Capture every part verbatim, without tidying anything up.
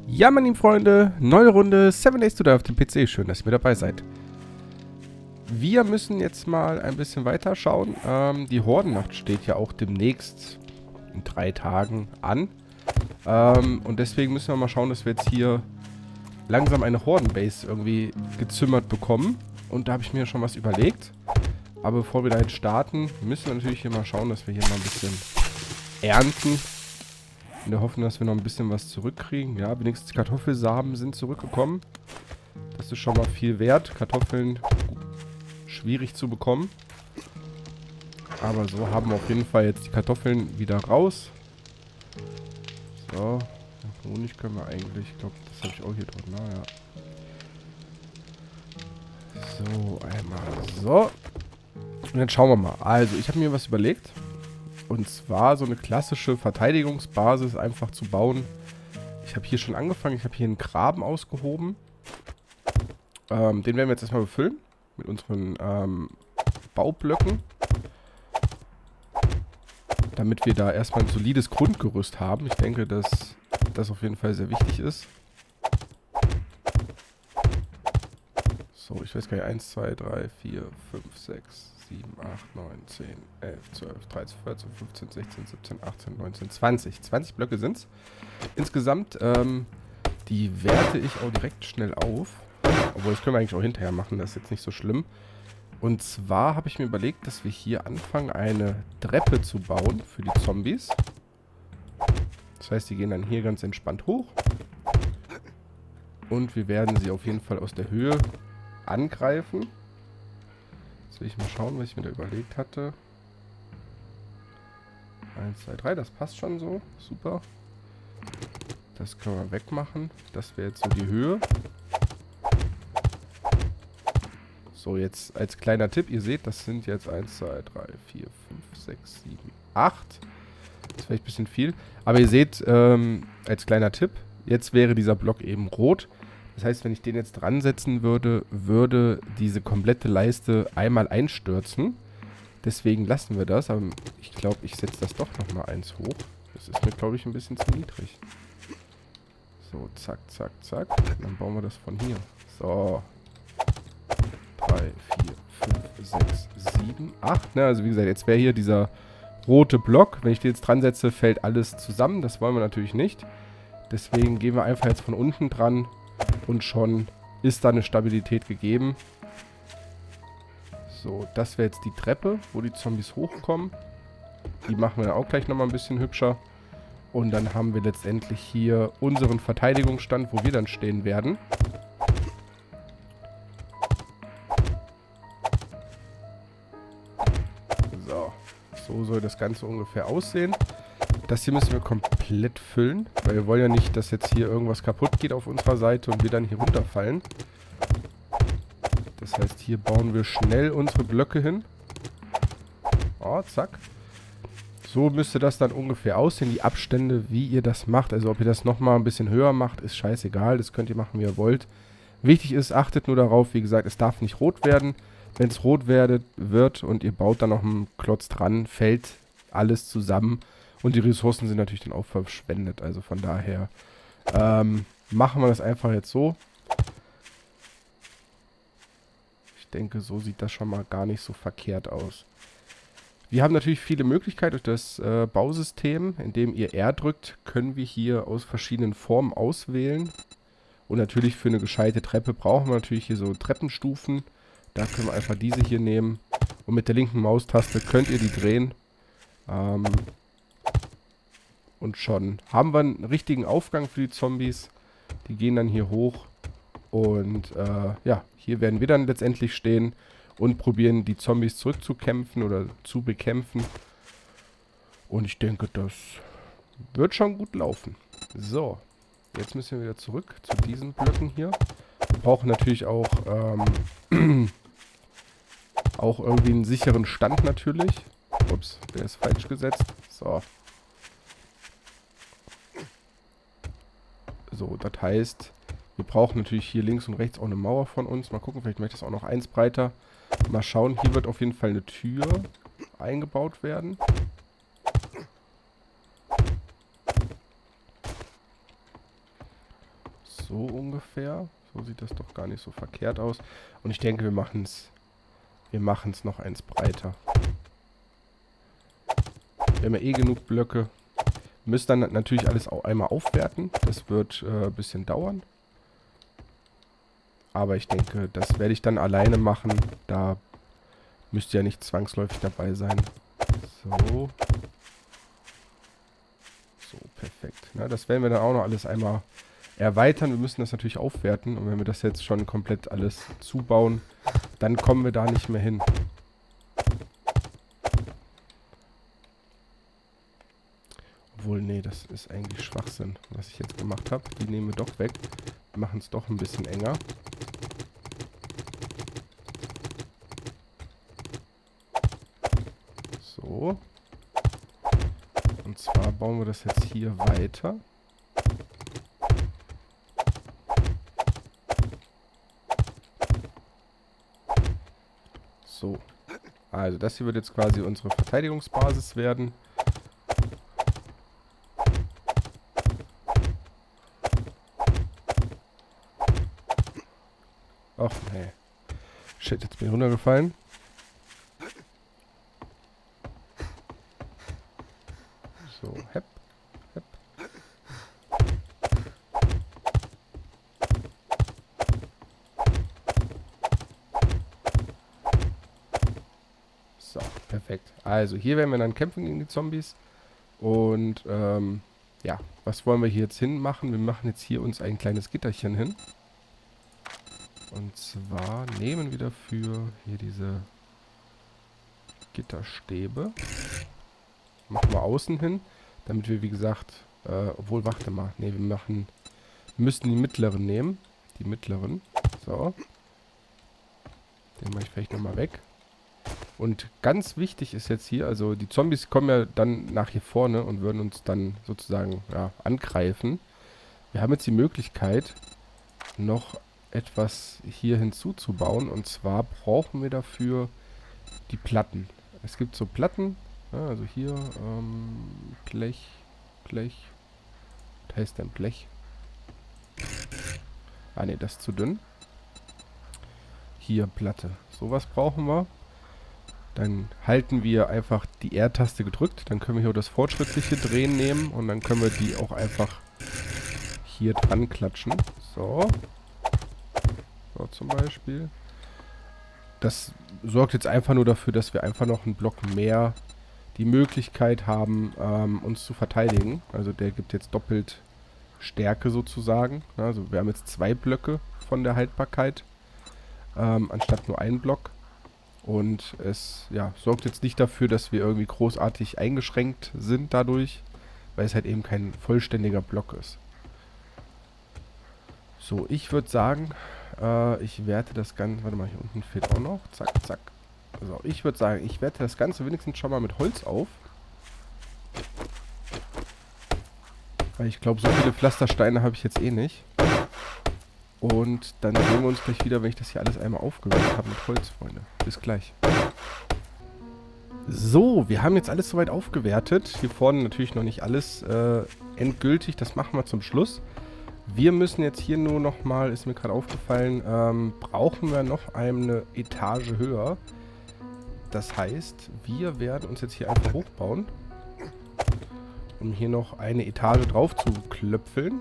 Ja, meine lieben Freunde, neue Runde Seven Days to Die auf dem P C. Schön, dass ihr mit dabei seid. Wir müssen jetzt mal ein bisschen weiter schauen. Ähm, die Hordennacht steht ja auch demnächst in drei Tagen an. Ähm, und deswegen müssen wir mal schauen, dass wir jetzt hier langsam eine Hordenbase irgendwie gezimmert bekommen. Und da habe ich mir schon was überlegt. Aber bevor wir da jetzt starten, müssen wir natürlich hier mal schauen, dass wir hier mal ein bisschen ernten. In der Hoffnung, dass wir noch ein bisschen was zurückkriegen. Ja, wenigstens Kartoffelsamen sind zurückgekommen. Das ist schon mal viel wert. Kartoffeln schwierig zu bekommen. Aber so haben wir auf jeden Fall jetzt die Kartoffeln wieder raus. So. Honig können wir eigentlich. Ich glaube, das habe ich auch hier drin. Naja. So, einmal so. Und dann schauen wir mal. Also, ich habe mir was überlegt. Und zwar so eine klassische Verteidigungsbasis einfach zu bauen. Ich habe hier schon angefangen. Ich habe hier einen Graben ausgehoben. Ähm, den werden wir jetzt erstmal befüllen. Mit unseren ähm, Baublöcken. Damit wir da erstmal ein solides Grundgerüst haben. Ich denke, dass das auf jeden Fall sehr wichtig ist. So, ich weiß gar nicht. eins, zwei, drei, vier, fünf, sechs, sieben, acht, neun, zehn, elf, zwölf, dreizehn, vierzehn, fünfzehn, sechzehn, siebzehn, achtzehn, neunzehn, zwanzig. zwanzig Blöcke sind es. Insgesamt, ähm, die werte ich auch direkt schnell auf. Obwohl, das können wir eigentlich auch hinterher machen, das ist jetzt nicht so schlimm. Und zwar habe ich mir überlegt, dass wir hier anfangen, eine Treppe zu bauen für die Zombies. Das heißt, die gehen dann hier ganz entspannt hoch. Und wir werden sie auf jeden Fall aus der Höhe angreifen. Jetzt will ich mal schauen, was ich mir da überlegt hatte. eins, zwei, drei, das passt schon so. Super. Das können wir wegmachen. Das wäre jetzt so die Höhe. So, jetzt als kleiner Tipp, ihr seht, das sind jetzt eins, zwei, drei, vier, fünf, sechs, sieben, acht. Das ist vielleicht ein bisschen viel. Aber ihr seht, ähm, als kleiner Tipp, jetzt wäre dieser Block eben rot. Das heißt, wenn ich den jetzt dran setzen würde, würde diese komplette Leiste einmal einstürzen. Deswegen lassen wir das. Aber ich glaube, ich setze das doch nochmal eins hoch. Das ist mir, glaube ich, ein bisschen zu niedrig. So, zack, zack, zack. Und dann bauen wir das von hier. So. drei, vier, fünf, sechs, sieben, acht. Ne, also wie gesagt, jetzt wäre hier dieser rote Block. Wenn ich den jetzt dran setze, fällt alles zusammen. Das wollen wir natürlich nicht. Deswegen gehen wir einfach jetzt von unten dran. Und schon ist da eine Stabilität gegeben. So, das wäre jetzt die Treppe, wo die Zombies hochkommen. Die machen wir dann auch gleich nochmal ein bisschen hübscher. Und dann haben wir letztendlich hier unseren Verteidigungsstand, wo wir dann stehen werden. So, so soll das Ganze ungefähr aussehen. Das hier müssen wir komplett füllen, weil wir wollen ja nicht, dass jetzt hier irgendwas kaputt geht auf unserer Seite und wir dann hier runterfallen. Das heißt, hier bauen wir schnell unsere Blöcke hin. Oh, zack. So müsste das dann ungefähr aussehen, die Abstände, wie ihr das macht. Also ob ihr das nochmal ein bisschen höher macht, ist scheißegal. Das könnt ihr machen, wie ihr wollt. Wichtig ist, achtet nur darauf, wie gesagt, es darf nicht rot werden. Wenn es rot werdet, wird und ihr baut dann noch einen Klotz dran, fällt alles zusammen. Und die Ressourcen sind natürlich dann auch verschwendet. Also von daher ähm, machen wir das einfach jetzt so. Ich denke, so sieht das schon mal gar nicht so verkehrt aus. Wir haben natürlich viele Möglichkeiten durch das äh, Bausystem. Indem ihr R drückt, können wir hier aus verschiedenen Formen auswählen. Und natürlich für eine gescheite Treppe brauchen wir natürlich hier so Treppenstufen. Da können wir einfach diese hier nehmen. Und mit der linken Maustaste könnt ihr die drehen. Ähm... Und schon haben wir einen richtigen Aufgang für die Zombies. Die gehen dann hier hoch. Und äh, ja, hier werden wir dann letztendlich stehen und probieren, die Zombies zurückzukämpfen oder zu bekämpfen. Und ich denke, das wird schon gut laufen. So, jetzt müssen wir wieder zurück zu diesen Blöcken hier. Wir brauchen natürlich auch, ähm, auch irgendwie einen sicheren Stand natürlich. Ups, der ist falsch gesetzt. So. So, das heißt, wir brauchen natürlich hier links und rechts auch eine Mauer von uns. Mal gucken, vielleicht möchte ich das auch noch eins breiter. Mal schauen, hier wird auf jeden Fall eine Tür eingebaut werden. So ungefähr. So sieht das doch gar nicht so verkehrt aus. Und ich denke, wir machen es wir machen es noch eins breiter. Wir haben ja eh genug Blöcke. Wir müssen dann natürlich alles auch einmal aufwerten. Das wird äh, ein bisschen dauern. Aber ich denke, das werde ich dann alleine machen. Da müsst ihr ja nicht zwangsläufig dabei sein. So. So, perfekt. Na, das werden wir dann auch noch alles einmal erweitern. Wir müssen das natürlich aufwerten. Und wenn wir das jetzt schon komplett alles zubauen, dann kommen wir da nicht mehr hin. Obwohl, nee, das ist eigentlich Schwachsinn, was ich jetzt gemacht habe. Die nehmen wir doch weg. Wir machen es doch ein bisschen enger. So. Und zwar bauen wir das jetzt hier weiter. So. Also das hier wird jetzt quasi unsere Verteidigungsbasis werden. Ach nee. Shit, jetzt bin ich runtergefallen. So, hepp, hepp. So, perfekt. Also, hier werden wir dann kämpfen gegen die Zombies. Und, ähm, ja, was wollen wir hier jetzt hinmachen? Wir machen jetzt hier uns ein kleines Gitterchen hin. Und zwar nehmen wir dafür hier diese Gitterstäbe. Machen wir außen hin, damit wir, wie gesagt, äh, obwohl, warte mal, ne, wir machen, wir müssen die mittleren nehmen. Die mittleren. So. Den mache ich vielleicht nochmal weg. Und ganz wichtig ist jetzt hier, also die Zombies kommen ja dann nach hier vorne und würden uns dann sozusagen, ja, angreifen. Wir haben jetzt die Möglichkeit, noch etwas hier hinzuzubauen. Und zwar brauchen wir dafür die Platten. Es gibt so Platten, ja, also hier ähm, Blech, Blech, was heißt denn Blech? Ah ne, das ist zu dünn. Hier Platte, sowas brauchen wir. Dann halten wir einfach die R-Taste gedrückt, dann können wir hier das fortschrittliche Drehen nehmen und dann können wir die auch einfach hier dran klatschen. So. So zum Beispiel. Das sorgt jetzt einfach nur dafür, dass wir einfach noch einen Block mehr die Möglichkeit haben, ähm, uns zu verteidigen. Also der gibt jetzt doppelt Stärke sozusagen. Also wir haben jetzt zwei Blöcke von der Haltbarkeit, ähm, anstatt nur einen Block. Und es ja, sorgt jetzt nicht dafür, dass wir irgendwie großartig eingeschränkt sind dadurch, weil es halt eben kein vollständiger Block ist. So, ich würde sagen, äh, ich werte das Ganze, warte mal, hier unten fehlt auch noch, zack, zack. So, ich würde sagen, ich werte das Ganze wenigstens schon mal mit Holz auf. Weil ich glaube, so viele Pflastersteine habe ich jetzt eh nicht. Und dann sehen wir uns gleich wieder, wenn ich das hier alles einmal aufgewertet habe mit Holz, Freunde. Bis gleich. So, wir haben jetzt alles soweit aufgewertet. Hier vorne natürlich noch nicht alles äh, endgültig. Das machen wir zum Schluss. Wir müssen jetzt hier nur nochmal, ist mir gerade aufgefallen, ähm, brauchen wir noch eine Etage höher. Das heißt, wir werden uns jetzt hier einfach hochbauen, um hier noch eine Etage drauf zu klöpfeln.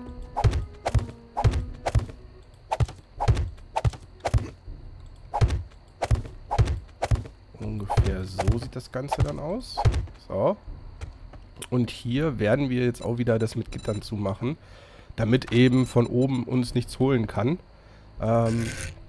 Ungefähr so sieht das Ganze dann aus. So. Und hier werden wir jetzt auch wieder das mit Gittern zumachen, damit eben von oben uns nichts holen kann. Ähm,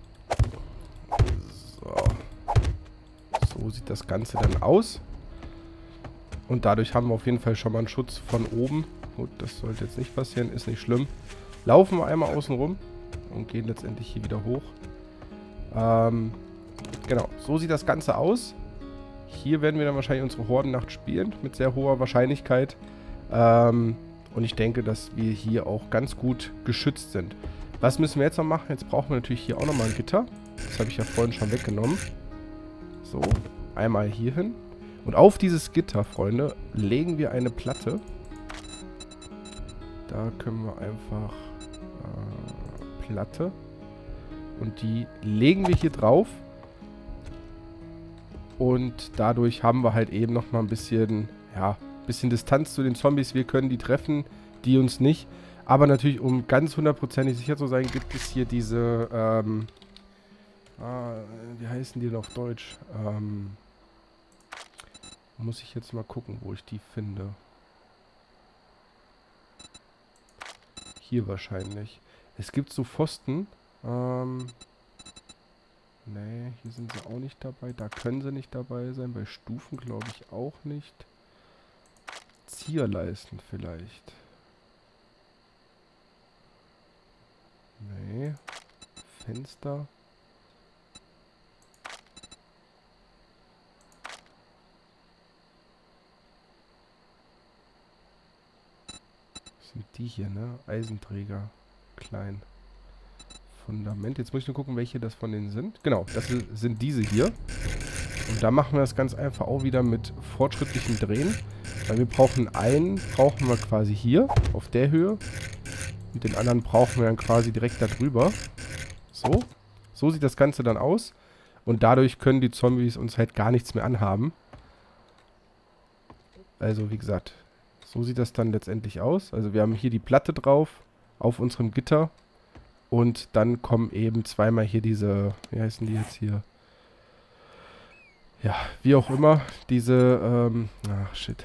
so. So sieht das Ganze dann aus. Und dadurch haben wir auf jeden Fall schon mal einen Schutz von oben. Gut, das sollte jetzt nicht passieren, ist nicht schlimm. Laufen wir einmal außen rum und gehen letztendlich hier wieder hoch. Ähm, genau, so sieht das Ganze aus. Hier werden wir dann wahrscheinlich unsere Hordennacht spielen, mit sehr hoher Wahrscheinlichkeit. Ähm, und ich denke, dass wir hier auch ganz gut geschützt sind. Was müssen wir jetzt noch machen? Jetzt brauchen wir natürlich hier auch nochmal ein Gitter. Das habe ich ja vorhin schon weggenommen. So, einmal hier hin. Und auf dieses Gitter, Freunde, legen wir eine Platte. Da können wir einfach... Äh, Platte. Und die legen wir hier drauf. Und dadurch haben wir halt eben nochmal ein bisschen, ja, bisschen Distanz zu den Zombies. Wir können die treffen, die uns nicht. Aber natürlich, um ganz hundertprozentig sicher zu sein, gibt es hier diese, ähm, ah, wie heißen die denn auf Deutsch? Ähm, muss ich jetzt mal gucken, wo ich die finde. Hier wahrscheinlich. Es gibt so Pfosten. Ähm, nee, hier sind sie auch nicht dabei. Da können sie nicht dabei sein. Bei Stufen glaube ich auch nicht. Zierleisten vielleicht. Nee. Fenster. Was sind die hier, ne? Eisenträger. Klein. Fundament. Jetzt muss ich nur gucken, welche das von denen sind. Genau, das sind diese hier. Und da machen wir das ganz einfach auch wieder mit fortschrittlichem Drehen. Weil wir brauchen einen, brauchen wir quasi hier, auf der Höhe. Und den anderen brauchen wir dann quasi direkt da drüber. So. So sieht das Ganze dann aus. Und dadurch können die Zombies uns halt gar nichts mehr anhaben. Also wie gesagt, so sieht das dann letztendlich aus. Also wir haben hier die Platte drauf, auf unserem Gitter. Und dann kommen eben zweimal hier diese, wie heißen die jetzt hier? Ja, wie auch immer, diese, ähm, ach shit.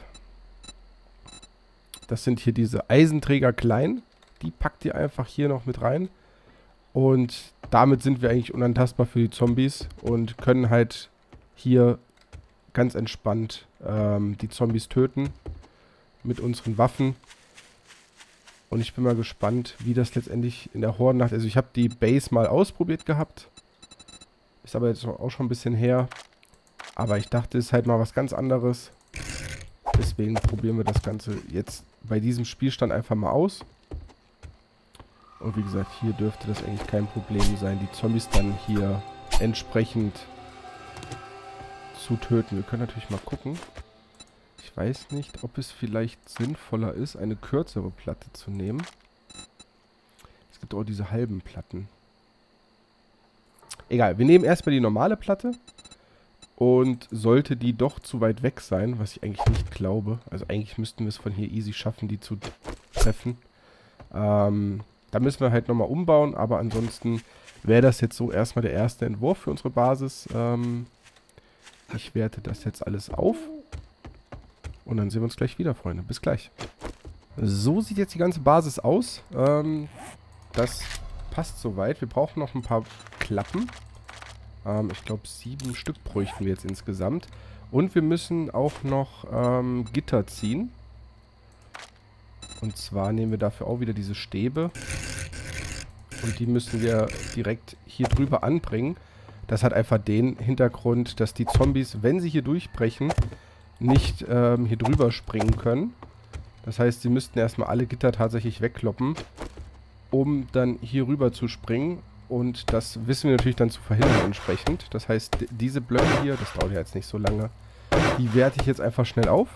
Das sind hier diese Eisenträger klein. Die packt ihr einfach hier noch mit rein. Und damit sind wir eigentlich unantastbar für die Zombies. Und können halt hier ganz entspannt ähm, die Zombies töten. Mit unseren Waffen. Und ich bin mal gespannt, wie das letztendlich in der Hordennacht... Also ich habe die Base mal ausprobiert gehabt. Ist aber jetzt auch schon ein bisschen her. Aber ich dachte, es ist halt mal was ganz anderes. Deswegen probieren wir das Ganze jetzt bei diesem Spielstand einfach mal aus. Und wie gesagt, hier dürfte das eigentlich kein Problem sein, die Zombies dann hier entsprechend zu töten. Wir können natürlich mal gucken. Ich weiß nicht, ob es vielleicht sinnvoller ist, eine kürzere Platte zu nehmen. Es gibt auch diese halben Platten. Egal, wir nehmen erstmal die normale Platte. Und sollte die doch zu weit weg sein, was ich eigentlich nicht glaube, also eigentlich müssten wir es von hier easy schaffen, die zu treffen. Ähm, da müssen wir halt nochmal umbauen, aber ansonsten wäre das jetzt so erstmal der erste Entwurf für unsere Basis. Ähm, ich werte das jetzt alles auf. Und dann sehen wir uns gleich wieder, Freunde. Bis gleich. So sieht jetzt die ganze Basis aus. Ähm, das passt soweit. Wir brauchen noch ein paar Klappen. Ähm, ich glaube, sieben Stück bräuchten wir jetzt insgesamt. Und wir müssen auch noch ähm, Gitter ziehen. Und zwar nehmen wir dafür auch wieder diese Stäbe. Und die müssen wir direkt hier drüber anbringen. Das hat einfach den Hintergrund, dass die Zombies, wenn sie hier durchbrechen, nicht ähm, hier drüber springen können. Das heißt, sie müssten erstmal alle Gitter tatsächlich wegkloppen, um dann hier rüber zu springen. Und das wissen wir natürlich dann zu verhindern entsprechend. Das heißt, diese Blöcke hier, das dauert ja jetzt nicht so lange, die werte ich jetzt einfach schnell auf.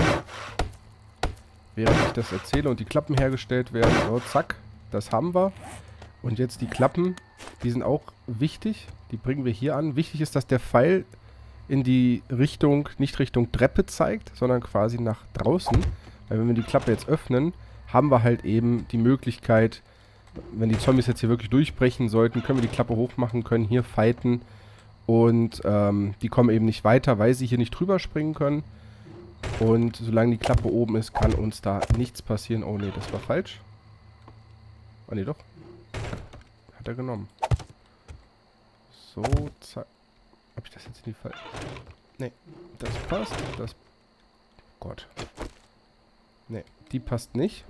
Während ich das erzähle und die Klappen hergestellt werden. So, zack, das haben wir. Und jetzt die Klappen, die sind auch wichtig. Die bringen wir hier an. Wichtig ist, dass der Pfeil in die Richtung, nicht Richtung Treppe zeigt, sondern quasi nach draußen. Weil wenn wir die Klappe jetzt öffnen, haben wir halt eben die Möglichkeit, wenn die Zombies jetzt hier wirklich durchbrechen sollten, können wir die Klappe hochmachen, können hier fighten. Und ähm, die kommen eben nicht weiter, weil sie hier nicht drüber springen können. Und solange die Klappe oben ist, kann uns da nichts passieren. Oh ne, das war falsch. Oh ne, doch. Hat er genommen. So, zack. Hab ich das jetzt in die Fall? Ne, das passt. Das... Gott. Ne, die passt nicht.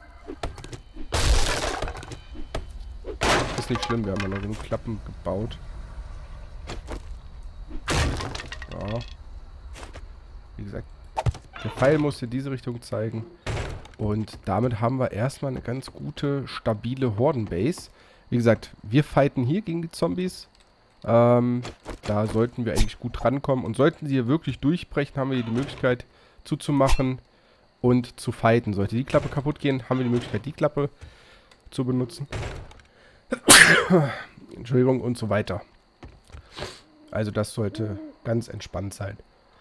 Ist nicht schlimm, wir haben ja noch genug Klappen gebaut. Ja. Wie gesagt, der Pfeil muss in diese Richtung zeigen. Und damit haben wir erstmal eine ganz gute, stabile Hordenbase. Wie gesagt, wir fighten hier gegen die Zombies. Ähm, da sollten wir eigentlich gut rankommen. Und sollten sie hier wirklich durchbrechen, haben wir hier die Möglichkeit zuzumachen und zu fighten. Sollte die Klappe kaputt gehen, haben wir die Möglichkeit, die Klappe zu benutzen. Entschuldigung, und so weiter. Also das sollte ganz entspannt sein.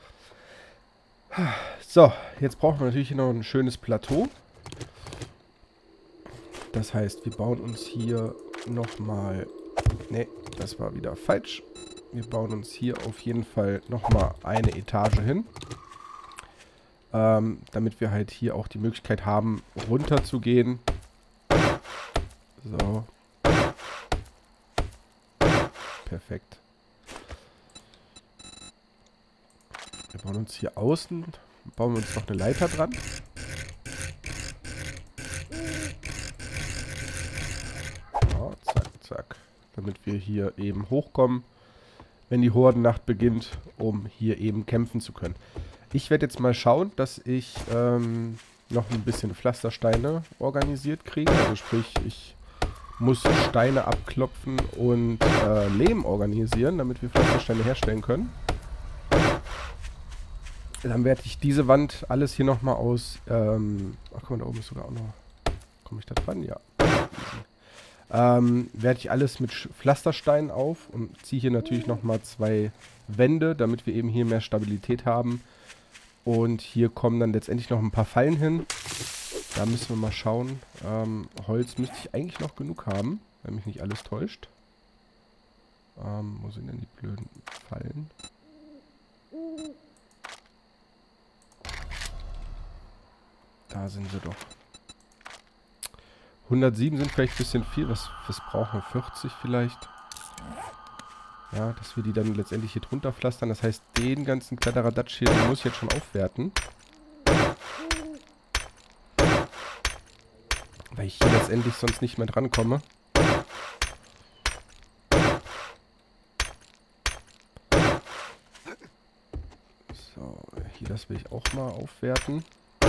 So, jetzt brauchen wir natürlich hier noch ein schönes Plateau. Das heißt, wir bauen uns hier nochmal... Ne, das war wieder falsch. Wir bauen uns hier auf jeden Fall nochmal eine Etage hin. Ähm, damit wir halt hier auch die Möglichkeit haben, runter zu gehen. So. Perfekt. Wir bauen uns hier außen, bauen wir uns noch eine Leiter dran. Ja, zack, zack. Damit wir hier eben hochkommen, wenn die Hordennacht beginnt, um hier eben kämpfen zu können. Ich werde jetzt mal schauen, dass ich ähm, noch ein bisschen Pflastersteine organisiert kriege. Also sprich, ich muss Steine abklopfen und äh, Lehm organisieren, damit wir Pflastersteine herstellen können. Dann werde ich diese Wand alles hier nochmal aus... Ähm, ach guck mal, da oben ist sogar auch noch... Komme ich da dran? Ja. Ähm, werde ich alles mit Pflastersteinen auf und ziehe hier natürlich nochmal zwei Wände, damit wir eben hier mehr Stabilität haben. Und hier kommen dann letztendlich noch ein paar Fallen hin. Da müssen wir mal schauen. Ähm, Holz müsste ich eigentlich noch genug haben, wenn mich nicht alles täuscht. Ähm, wo sind denn die blöden Fallen? Da sind sie doch. hundertsieben sind vielleicht ein bisschen viel. Was, was brauchen wir? vierzig vielleicht? Ja, dass wir die dann letztendlich hier drunter pflastern. Das heißt, den ganzen Kladderadatsch hier, den muss ich jetzt schon aufwerten. Weil ich hier letztendlich sonst nicht mehr dran komme. So, hier das will ich auch mal aufwerten.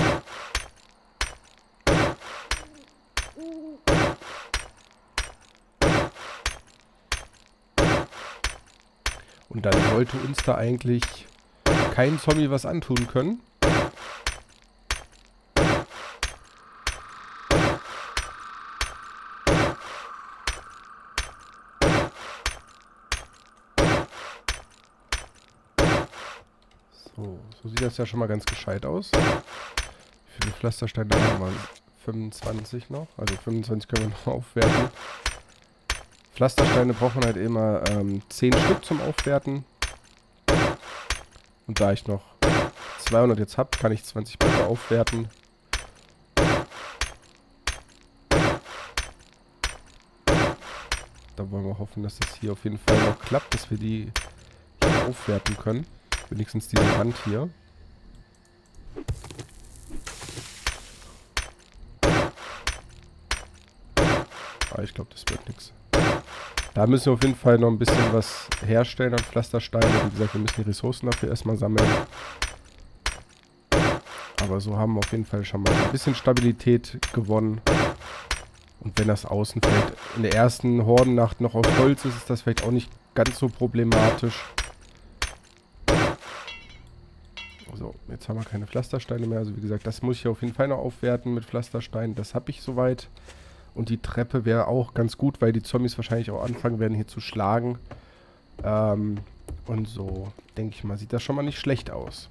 Und dann sollte uns da eigentlich kein Zombie was antun können. So, so sieht das ja schon mal ganz gescheit aus. Wie viele Pflastersteine haben wir? fünfundzwanzig noch. Also fünfundzwanzig können wir noch aufwerten. Pflastersteine braucht man halt immer ähm, zehn Stück zum Aufwerten. Und da ich noch zweihundert jetzt habe, kann ich zwanzig Blöcke aufwerten. Da wollen wir hoffen, dass das hier auf jeden Fall noch klappt, dass wir die hier aufwerten können. Wenigstens diese Wand hier. Ah, ich glaube, das wird nichts. Da müssen wir auf jeden Fall noch ein bisschen was herstellen an Pflastersteinen. Wie gesagt, wir müssen die Ressourcen dafür erstmal sammeln. Aber so haben wir auf jeden Fall schon mal ein bisschen Stabilität gewonnen. Und wenn das außen vielleicht in der ersten Hordennacht noch aus Holz ist, ist das vielleicht auch nicht ganz so problematisch. So, jetzt haben wir keine Pflastersteine mehr. Also wie gesagt, das muss ich auf jeden Fall noch aufwerten mit Pflastersteinen. Das habe ich soweit. Und die Treppe wäre auch ganz gut, weil die Zombies wahrscheinlich auch anfangen werden, hier zu schlagen. Ähm, und so, denke ich mal, sieht das schon mal nicht schlecht aus.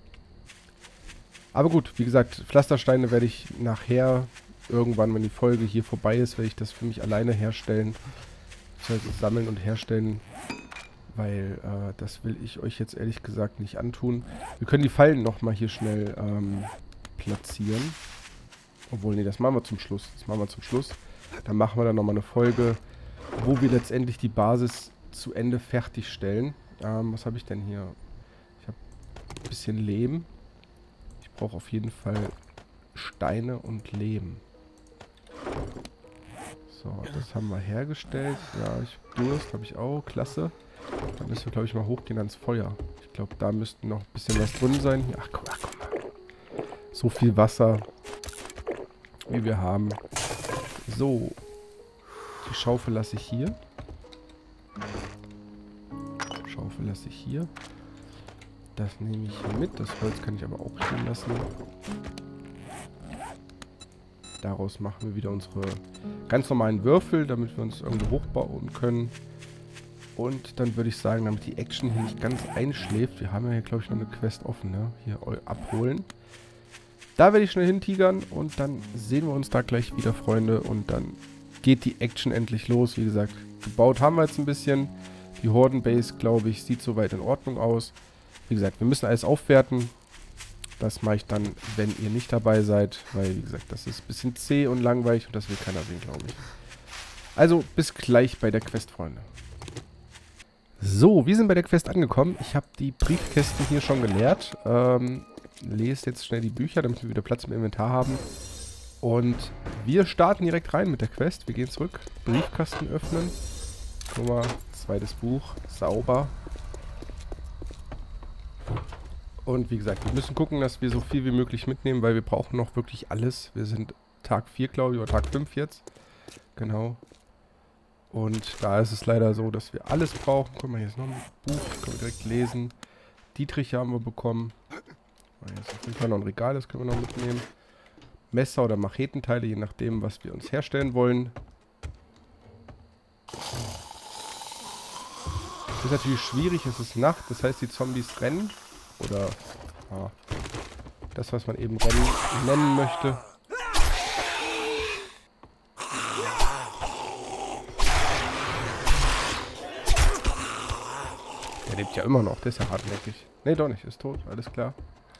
Aber gut, wie gesagt, Pflastersteine werde ich nachher, irgendwann, wenn die Folge hier vorbei ist, werde ich das für mich alleine herstellen. Also sammeln und herstellen, weil äh, das will ich euch jetzt ehrlich gesagt nicht antun. Wir können die Fallen nochmal hier schnell ähm, platzieren. Obwohl, nee, das machen wir zum Schluss. Das machen wir zum Schluss. Dann machen wir dann nochmal eine Folge, wo wir letztendlich die Basis zu Ende fertigstellen. Ähm, was habe ich denn hier? Ich habe ein bisschen Lehm. Ich brauche auf jeden Fall Steine und Lehm. So, das haben wir hergestellt. Ja, ich Durst habe ich auch. Klasse. Dann müssen wir, glaube ich, mal hochgehen ans Feuer. Ich glaube, da müsste noch ein bisschen was drin sein. Ach, guck mal, guck mal. So viel Wasser, wie wir haben. So. Die Schaufel lasse ich hier. Schaufel lasse ich hier. Das nehme ich hier mit. Das Holz kann ich aber auch stehen lassen. Daraus machen wir wieder unsere ganz normalen Würfel, damit wir uns irgendwie hochbauen können. Und dann würde ich sagen, damit die Action hier nicht ganz einschläft, wir haben ja hier, glaube ich, noch eine Quest offen, ne? Hier abholen. Da werde ich schnell hintigern und dann sehen wir uns da gleich wieder, Freunde. Und dann geht die Action endlich los. Wie gesagt, gebaut haben wir jetzt ein bisschen. Die Horden-Base, glaube ich, sieht soweit in Ordnung aus. Wie gesagt, wir müssen alles aufwerten. Das mache ich dann, wenn ihr nicht dabei seid. Weil, wie gesagt, das ist ein bisschen zäh und langweilig und das will keiner sehen, glaube ich. Also, bis gleich bei der Quest, Freunde. So, wir sind bei der Quest angekommen. Ich habe die Briefkästen hier schon geleert. Ähm, lese jetzt schnell die Bücher, damit wir wieder Platz im Inventar haben. Und wir starten direkt rein mit der Quest. Wir gehen zurück. Briefkasten öffnen. Guck mal, zweites Buch. Sauber. Und wie gesagt, wir müssen gucken, dass wir so viel wie möglich mitnehmen, weil wir brauchen noch wirklich alles. Wir sind Tag vier, glaube ich, oder Tag fünf jetzt. Genau. Und da ist es leider so, dass wir alles brauchen. Guck mal, hier ist noch ein Buch, können wir direkt lesen. Dietrich haben wir bekommen. Hier ist auf jeden Fall noch ein Regal, das können wir noch mitnehmen. Messer oder Machetenteile, je nachdem, was wir uns herstellen wollen. Das ist natürlich schwierig, es ist Nacht, das heißt, die Zombies rennen. Oder ja, das, was man eben rennen nennen möchte. Der lebt ja immer noch, der ist ja hartnäckig. Ne, doch nicht, ist tot, alles klar.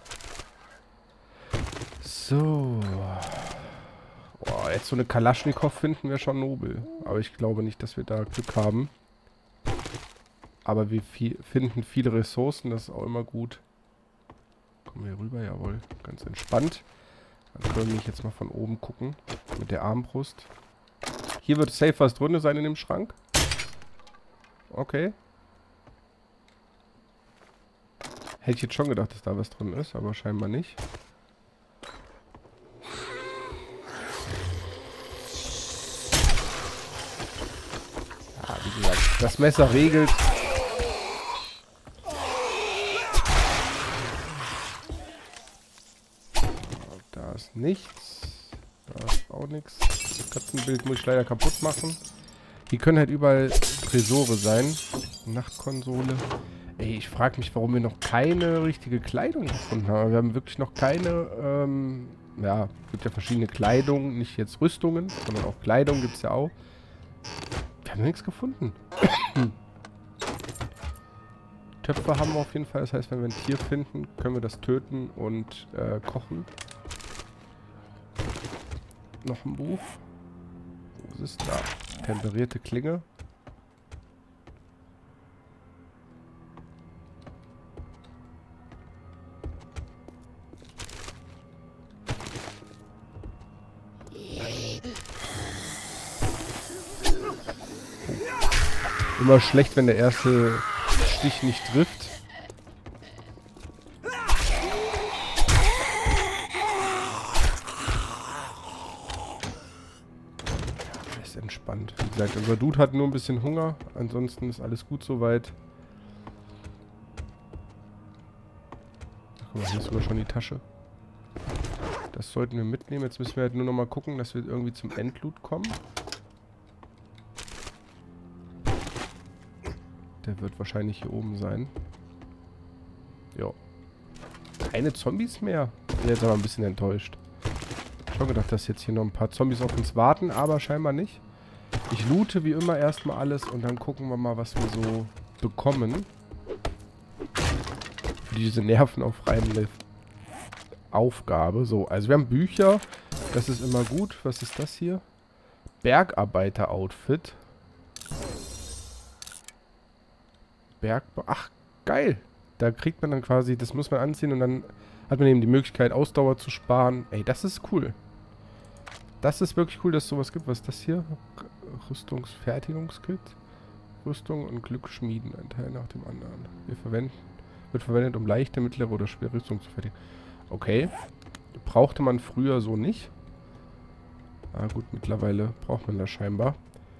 So. Boah, jetzt so eine Kalaschnikow finden wir schon nobel. Aber ich glaube nicht, dass wir da Glück haben. Aber wir viel, finden viele Ressourcen, das ist auch immer gut. Kommen wir hier rüber, jawohl. Ganz entspannt. Dann können wir jetzt mal von oben gucken. Mit der Armbrust. Hier wird safe was drin sein in dem Schrank. Okay. Hätte ich jetzt schon gedacht, dass da was drin ist, aber scheinbar nicht. Ja, wie gesagt, das Messer regelt. Da ist nichts. Da ist auch nichts. Das Katzenbild muss ich leider kaputt machen. Hier können halt überall Tresore sein. Nachtkonsole. Ey, ich frage mich, warum wir noch keine richtige Kleidung gefunden haben. Wir haben wirklich noch keine, ähm, ja, es gibt ja verschiedene Kleidung, nicht jetzt Rüstungen, sondern auch Kleidung gibt es ja auch. Wir haben nichts gefunden. Töpfe haben wir auf jeden Fall, das heißt, wenn wir ein Tier finden, können wir das töten und äh, kochen. Noch ein Buch. Wo ist da? Temperierte Klinge. Immer schlecht, wenn der erste Stich nicht trifft. Ist entspannt. Wie gesagt, unser Dude hat nur ein bisschen Hunger. Ansonsten ist alles gut soweit. Guck mal, hier ist sogar schon die Tasche. Das sollten wir mitnehmen. Jetzt müssen wir halt nur noch mal gucken, dass wir irgendwie zum Endloot kommen. Der wird wahrscheinlich hier oben sein. Jo. Keine Zombies mehr. Ich bin jetzt aber ein bisschen enttäuscht. Ich habe schon gedacht, dass jetzt hier noch ein paar Zombies auf uns warten, aber scheinbar nicht. Ich loote wie immer erstmal alles und dann gucken wir mal, was wir so bekommen. Für diese nervenaufreibende Aufgabe. So, also wir haben Bücher. Das ist immer gut. Was ist das hier? Bergarbeiter-Outfit. Bergbau. Ach, geil. Da kriegt man dann quasi, das muss man anziehen und dann hat man eben die Möglichkeit, Ausdauer zu sparen. Ey, das ist cool. Das ist wirklich cool, dass es sowas gibt. Was ist das hier? Rüstungsfertigungskit. Rüstung und Glücksschmieden, ein Teil nach dem anderen. Wir verwenden, wird verwendet, um leichte, mittlere oder schwere Rüstung zu fertigen. Okay. Brauchte man früher so nicht. Ah gut, mittlerweile braucht man das scheinbar.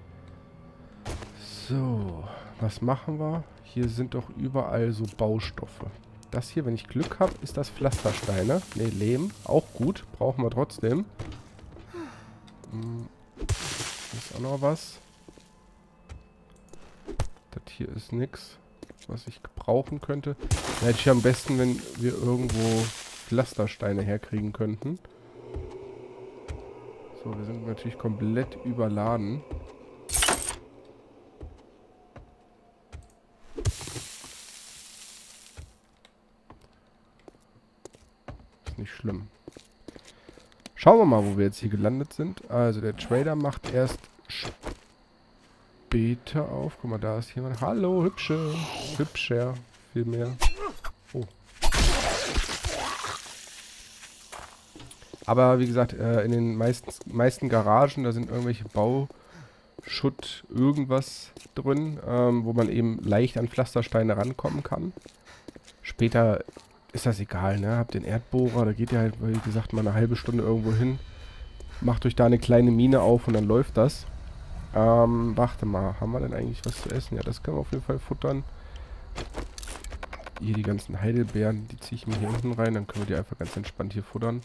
So, was machen wir? Hier sind doch überall so Baustoffe. Das hier, wenn ich Glück habe, ist das Pflastersteine. Ne, Lehm. Auch gut. Brauchen wir trotzdem. noch was. Das hier ist nichts, was ich gebrauchen könnte. Da hätte ich am besten, wenn wir irgendwo Pflastersteine herkriegen könnten. So, wir sind natürlich komplett überladen. Ist nicht schlimm. Schauen wir mal, wo wir jetzt hier gelandet sind. Also der Trader macht erst später auf. Guck mal, da ist jemand. Hallo, hübsche. Hübscher. Viel mehr. Oh. Aber wie gesagt, äh, in den meisten, meisten Garagen, da sind irgendwelche Bauschutt, irgendwas drin, ähm, wo man eben leicht an Pflastersteine rankommen kann. Später ist das egal, ne? Habt den Erdbohrer, da geht ihr halt, wie gesagt, mal eine halbe Stunde irgendwo hin. Macht euch da eine kleine Mine auf und dann läuft das. Ähm, warte mal, haben wir denn eigentlich was zu essen? Ja, das können wir auf jeden Fall futtern. Hier die ganzen Heidelbeeren, die ziehe ich mir hier unten rein, dann können wir die einfach ganz entspannt hier futtern.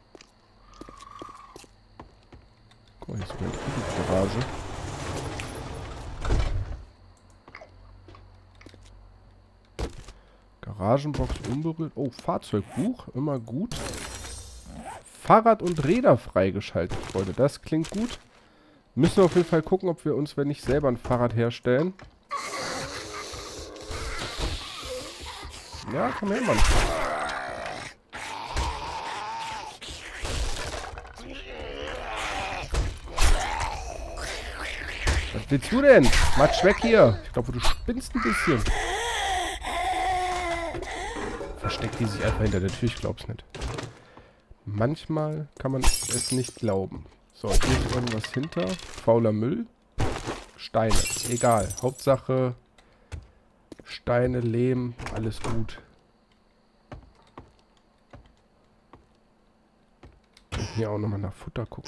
Guck mal, hier ist sogar eine Garage. Garagenbox unberührt. Oh, Fahrzeugbuch, immer gut. Fahrrad und Räder freigeschaltet, Freunde. Das klingt gut. Müssen wir auf jeden Fall gucken, ob wir uns, wenn nicht selber ein Fahrrad herstellen. Ja, komm her, Mann. Was willst du denn? Matsch weg hier. Ich glaube, du spinnst ein bisschen. Versteckt die sich einfach hinter der Tür, ich glaub's nicht. Manchmal kann man es nicht glauben. So, hier ist irgendwas hinter. Fauler Müll. Steine. Egal. Hauptsache Steine, Lehm, alles gut. Und hier auch nochmal nach Futter gucken.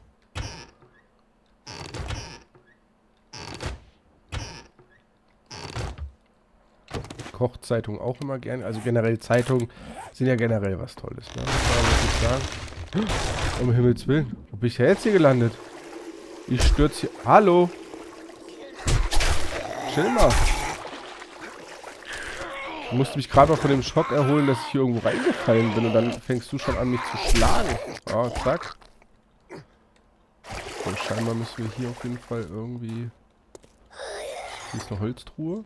Kochzeitung auch immer gerne. Also generell Zeitungen sind ja generell was Tolles. Ne? Das kann man wirklich sagen. Um Himmels Willen. Wo bin ich ja jetzt hier gelandet? Ich stürze hier. Hallo! Chill mal. Ich musste mich gerade noch von dem Schock erholen, dass ich hier irgendwo reingefallen bin. Und dann fängst du schon an, mich zu schlagen. Oh, zack. So, scheinbar müssen wir hier auf jeden Fall irgendwie... Hier ist eine Holztruhe.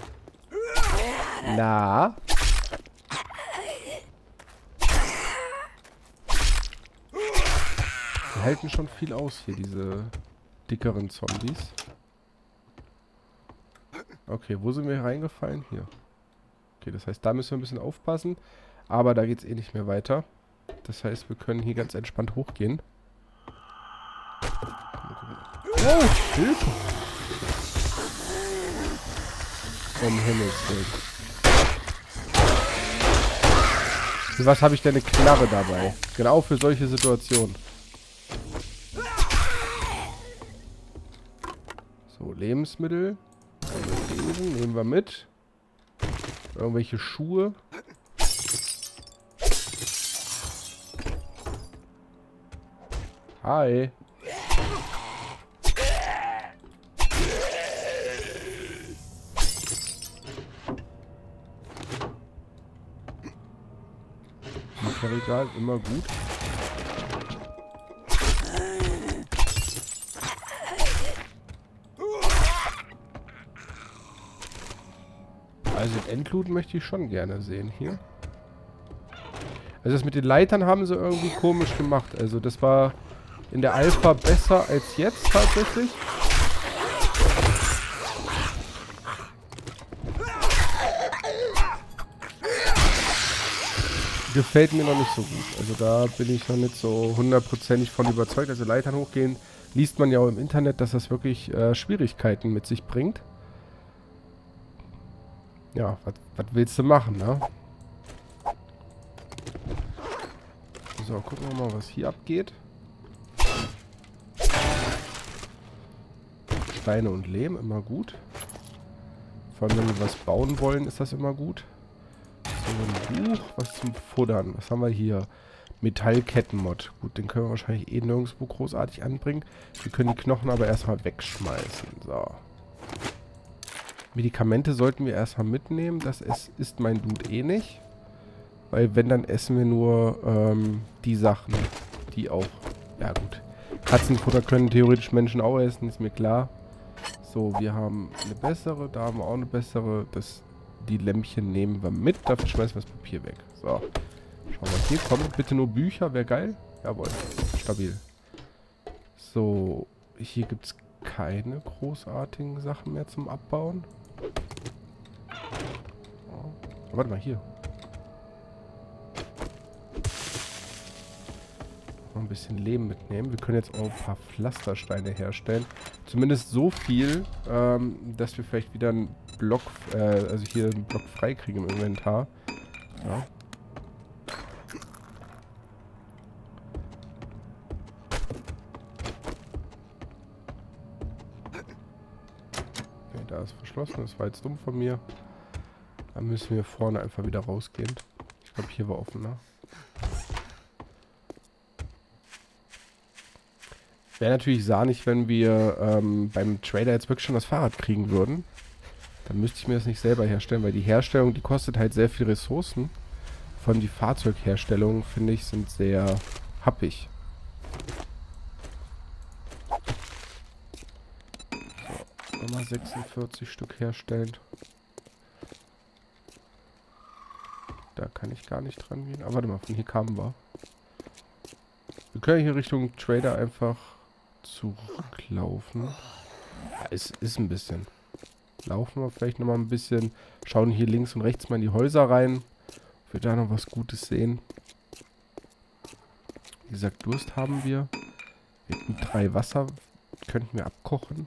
Na? Die halten schon viel aus hier, diese dickeren Zombies. Okay, wo sind wir reingefallen? Hier. Okay, das heißt, da müssen wir ein bisschen aufpassen. Aber da geht es eh nicht mehr weiter. Das heißt, wir können hier ganz entspannt hochgehen. Oh, Hilfe! Um Himmels Willen. Für was habe ich denn eine Knarre dabei? Genau für solche Situationen. So, Lebensmittel. Lesen, nehmen wir mit. Irgendwelche Schuhe. Hi. Regal, immer gut. Also Endloot möchte ich schon gerne sehen hier. Also das mit den Leitern haben sie irgendwie komisch gemacht. Also das war in der Alpha besser als jetzt tatsächlich. Gefällt mir noch nicht so gut. Also da bin ich noch nicht so hundertprozentig von überzeugt. Also Leitern hochgehen, liest man ja auch im Internet, dass das wirklich äh, Schwierigkeiten mit sich bringt. Ja, was willst du machen, ne? So, gucken wir mal, was hier abgeht. Steine und Lehm, immer gut. Vor allem, wenn wir was bauen wollen, ist das immer gut. So, ein Buch, was zum Futtern. Was haben wir hier? Metallkettenmod. Gut, den können wir wahrscheinlich eh nirgendwo großartig anbringen. Wir können die Knochen aber erstmal wegschmeißen. So. Medikamente sollten wir erstmal mitnehmen. Das ist, ist mein Dude eh nicht. Weil wenn, dann essen wir nur ähm, die Sachen, die auch... Ja gut. Katzenfutter können theoretisch Menschen auch essen, ist mir klar. So, wir haben eine bessere, da haben wir auch eine bessere. Das, die Lämpchen nehmen wir mit, dafür schmeißen wir das Papier weg. So, schauen wir hier. Kommen bitte nur Bücher, wäre geil. Jawohl, stabil. So, hier gibt es keine großartigen Sachen mehr zum Abbauen. Oh, warte mal, hier. Ein bisschen Lehm mitnehmen. Wir können jetzt auch ein paar Pflastersteine herstellen. Zumindest so viel, ähm, dass wir vielleicht wieder einen Block, äh, also hier einen Block frei kriegen im Inventar. Ja. Okay, da ist verschlossen. Das war jetzt dumm von mir. Dann müssen wir vorne einfach wieder rausgehen. Ich glaube, hier war offener. Wäre natürlich sahnig, wenn wir ähm, beim Trader jetzt wirklich schon das Fahrrad kriegen würden. Dann müsste ich mir das nicht selber herstellen, weil die Herstellung, die kostet halt sehr viel Ressourcen. Vor allem die Fahrzeugherstellung, finde ich, sind sehr happig. So, nochmal sechsundvierzig Stück herstellen. Da kann ich gar nicht dran gehen. Aber warte mal, von hier kamen wir. Wir können hier Richtung Trader einfach zurücklaufen. Ja, es ist ein bisschen. Laufen wir vielleicht nochmal ein bisschen. Schauen hier links und rechts mal in die Häuser rein. Ob wir da noch was Gutes sehen. Wie gesagt, Durst haben wir. Wir hätten drei Wasser. Könnten wir abkochen.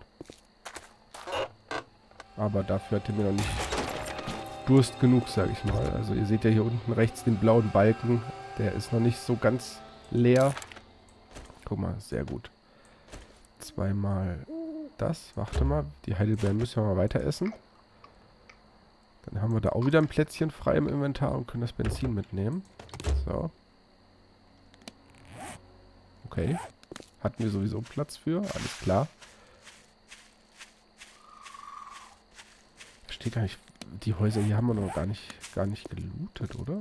Aber dafür hatten wir noch nicht Durst genug, sage ich mal. Also ihr seht ja hier unten rechts den blauen Balken. Der ist noch nicht so ganz leer. Guck mal, sehr gut. Zweimal das. Warte mal, die Heidelbeeren müssen wir mal weiter essen. Dann haben wir da auch wieder ein Plätzchen frei im Inventar und können das Benzin mitnehmen. So. Okay. Hatten wir sowieso Platz für. Alles klar. Verstehe gar nicht. Die Häuser hier haben wir noch gar nicht, gar nicht gelootet, oder?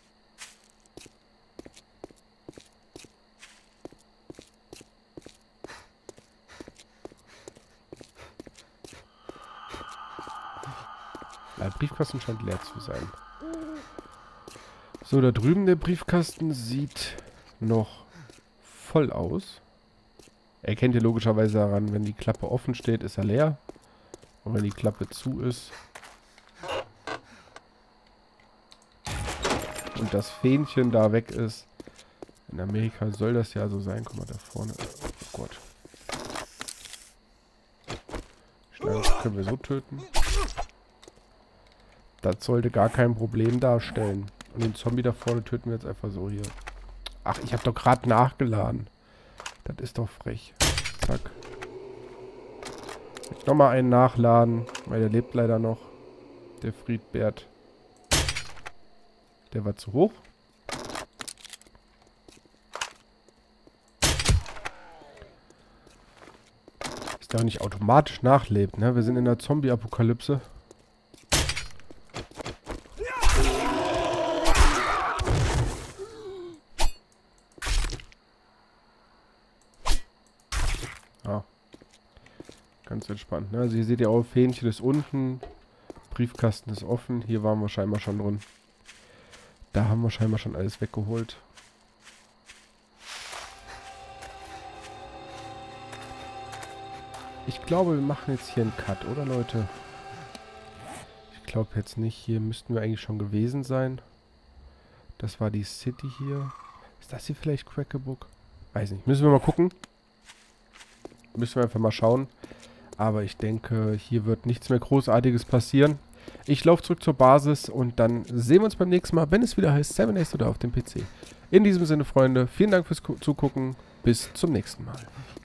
Der Briefkasten scheint leer zu sein. So, da drüben der Briefkasten sieht noch voll aus. Erkennt ihr logischerweise daran, wenn die Klappe offen steht, ist er leer. Und wenn die Klappe zu ist und das Fähnchen da weg ist, in Amerika soll das ja so sein. Guck mal, da vorne. Oh Gott. Schlange können wir so töten. Das sollte gar kein Problem darstellen. Und den Zombie da vorne töten wir jetzt einfach so hier. Ach, ich habe doch gerade nachgeladen. Das ist doch frech. Zack. Jetzt nochmal einen nachladen, weil der lebt leider noch. Der Friedbert. Der war zu hoch. Ist der auch nicht automatisch nachlebt, ne? Wir sind in der Zombie-Apokalypse. Ganz entspannt. Ne? Also hier seht ihr auch, Fähnchen ist unten, Briefkasten ist offen. Hier waren wir scheinbar schon drin. Da haben wir scheinbar schon alles weggeholt. Ich glaube, wir machen jetzt hier einen Cut, oder Leute? Ich glaube jetzt nicht. Hier müssten wir eigentlich schon gewesen sein. Das war die City hier. Ist das hier vielleicht Crackebook? Weiß nicht. Müssen wir mal gucken. Müssen wir einfach mal schauen. Aber ich denke, hier wird nichts mehr Großartiges passieren. Ich laufe zurück zur Basis und dann sehen wir uns beim nächsten Mal, wenn es wieder heißt Seven Days oder auf dem P C. In diesem Sinne, Freunde, vielen Dank fürs Zugucken. Bis zum nächsten Mal.